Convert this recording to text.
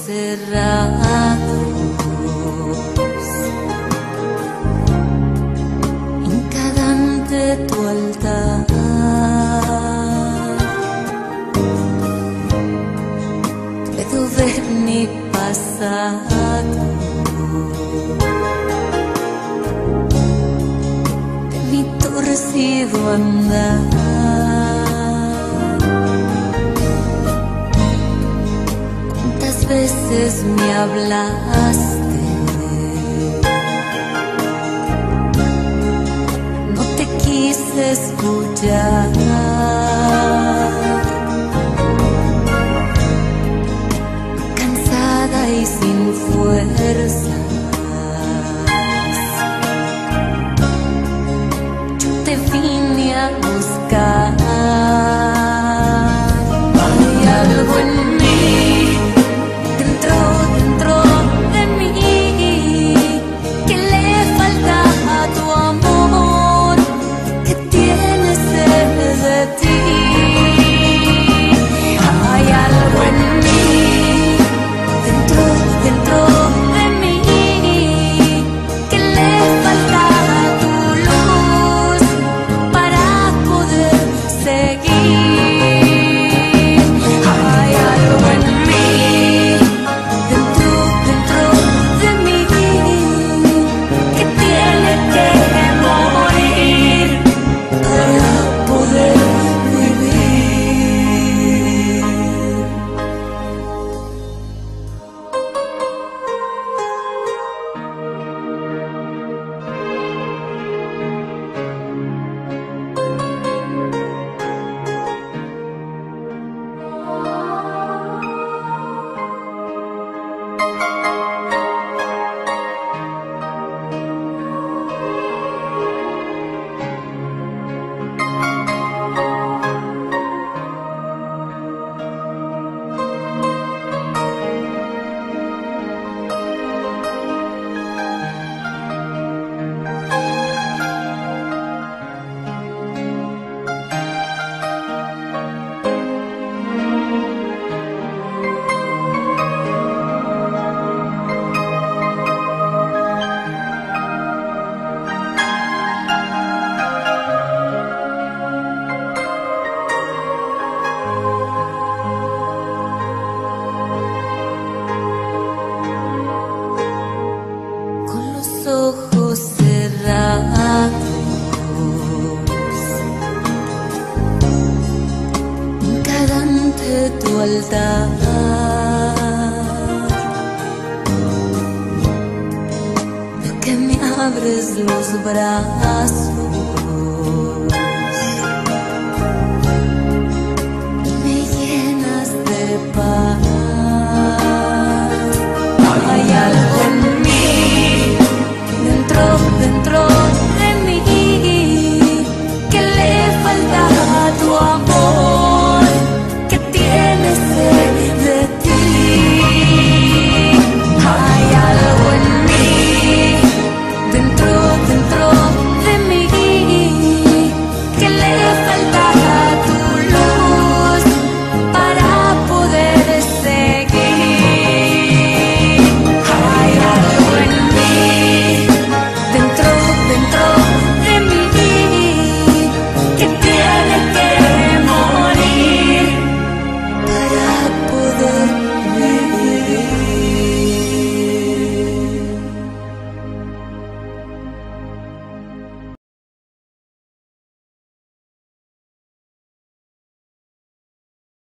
cerrados, hincada ante tu altar, puedo ver mi pasado, de mi torcido andar. Veces me hablaste, no te quise escuchar, cansada y sin fuerzas, yo te vine a buscar. Hay algo en mí, dentro de mí, que le falta a tu amor, que tiene sed de ti. Hay algo en mí, dentro de mí, que le falta a tu luz para poder seguir. Hay algo en mí, dentro de mí, que tiene que morir para poder vivir. Ojos cerrados, hincada ante tu altar, veo que me abres los brazos,